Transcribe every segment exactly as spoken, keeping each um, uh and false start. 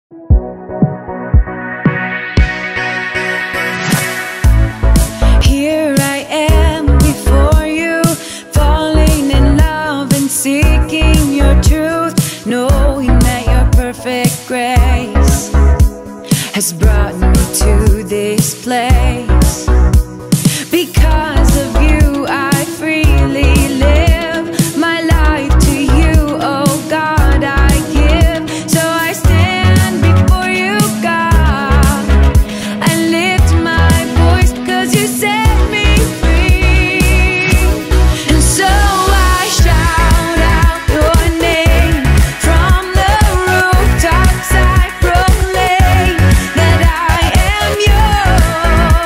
Here I am before you, falling in love and seeking your truth, knowing that your perfect grace has brought me to this place. Because of you, I freely live my life to you, oh God, I give. So I stand before you, God, and lift my voice, cause you set me free. And so I shout out your name from the rooftops, I proclaim that I am yours.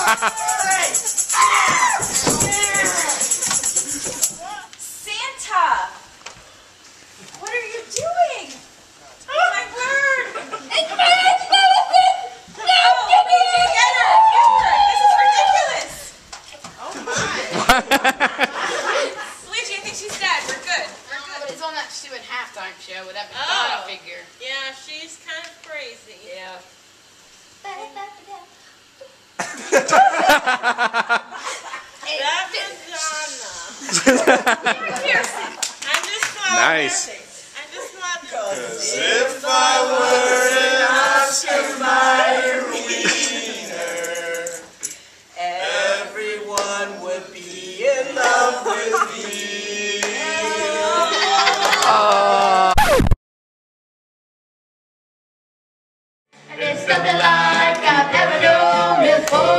Santa! What are you doing? Oh my word! It's my medicine! No! Get me! Get her! Get her! This is ridiculous! Oh my! Luigi, I think she's dead. We're good. We're good. But it's on that stupid halftime show with that Oh. Madonna figure. Yeah, she's kind of crazy. Yeah. That Madonna. I'm just glad. Nice. I'm just glad. Cause if I were an Oscar Mayer wiener, everyone would be in love with me. And it's nothing like I've ever known before.